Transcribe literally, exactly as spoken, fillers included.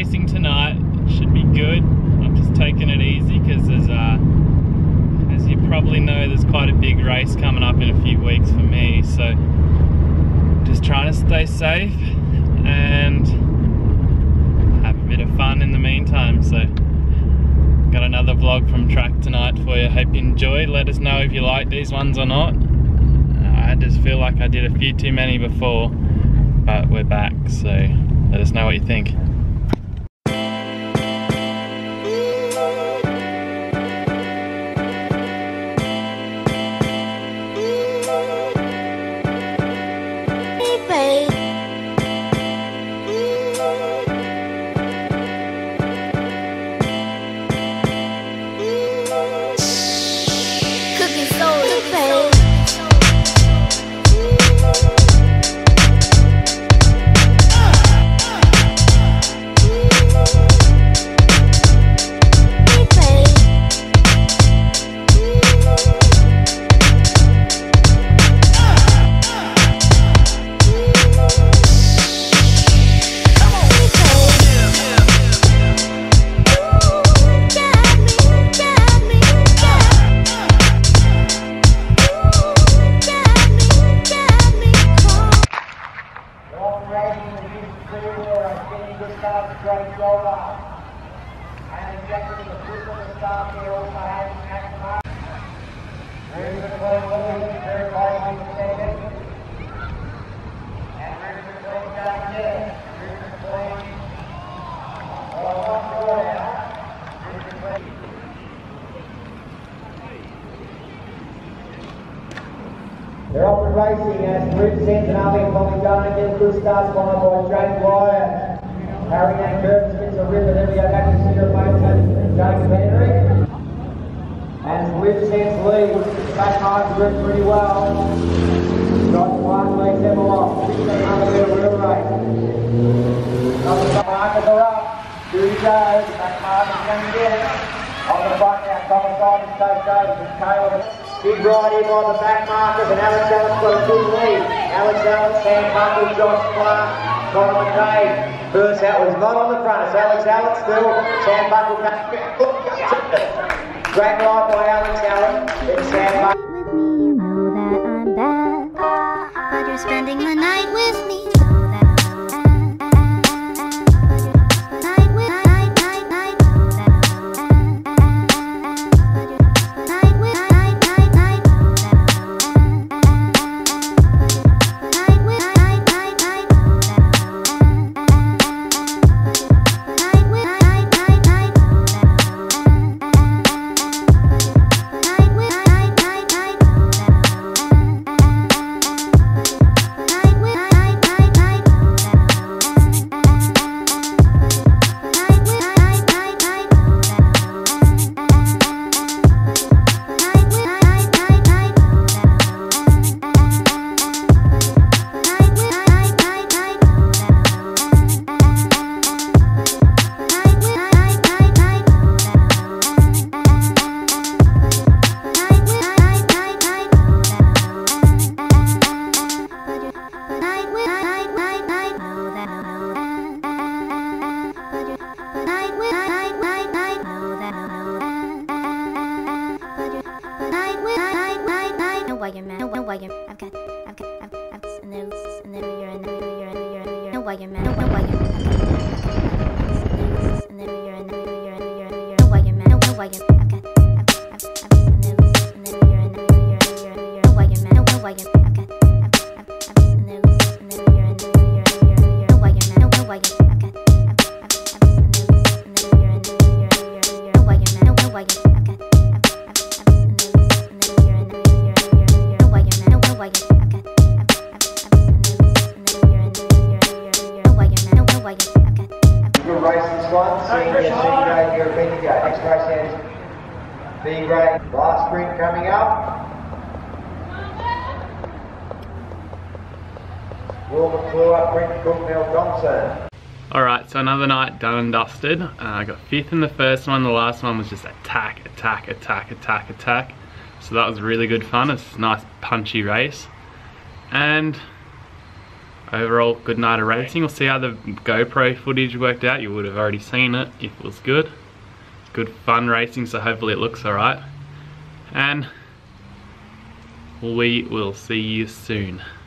racing tonight. Should be good. I'm just taking it easy because there's, uh, as you probably know, there's quite a big race coming up in a few weeks for me. So just trying to stay safe and have a bit of fun in the meantime. So got another vlog from track tonight for you. Hope you enjoyed. Let us know if you like these ones or not. I just feel like I did a few too many before, but we're back, so let us know what you think. They're off and racing as Bruce Sense and Arlene Polly going to get good starts followed by Jake Wyatt. Harry and Curtis gets a rip and then we go back to Cinder Mates and Jacob Henry. As Bruce Sense leads, back high group pretty well. Got one legs them along. sixteen hundred metre real race. Other markers are up. Here he goes. Back markers going to get it. On the front now, Thomas Simon stays goes and Caleb. Big ride here by the back markers and Alex Allen's got a good lead. Alex Allen, Sam Buckle, Josh Clark, Connor McKay. First out was not on the front, it's Alex Allen still. Sam Buckle back. Great ride by Alex Allen. It's Sam Buckle. With me, you know that I'm bad, but you're spending the night with me. I've got, I've got, I've got, I've got, and there's, and there you're in, there you're in, you're in, you're in, no way you're mad, no way you're mad, and there you're in, there you're in, you're in, you're in, no way you're mad, no way you're, I've got, I've got, I've got, and there's, and there you're in, there you're in, you're in, you're in, no way you're mad, no way you're, I've got, I've got, I've got, and there's, and there you're in, there you're in, you're in, you're in, no way you're mad, no way you're, I've got, I've got, I've got, and there's, and there you're in, there you're in, you're in, you're in, no way you're mad, no way you're, I've got, I've got, I've got, and there's, and there you're in, there you're in, you're in, you're in, no way you're mad, no way you're, I've got. Good race this one, senior, senior grade here at B grade. Next race is B grade. Last sprint coming up. Will McClure, Brent Cook, Mel Thompson. Alright, so another night done and dusted. Uh, I got fifth in the first one, the last one was just attack, attack, attack, attack, attack. So that was really good fun. It's a nice punchy race. And overall good night of racing. We'll see how the GoPro footage worked out. You would have already seen it if it was good. Good fun racing, so hopefully it looks alright. And we will see you soon.